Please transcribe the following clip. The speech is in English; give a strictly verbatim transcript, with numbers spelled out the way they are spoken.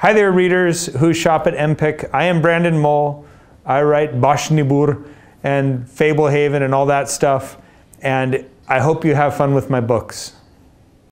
Hi there, readers who shop at Empik. I am Brandon Mull. I write Baśniobór and Fablehaven and all that stuff. And I hope you have fun with my books.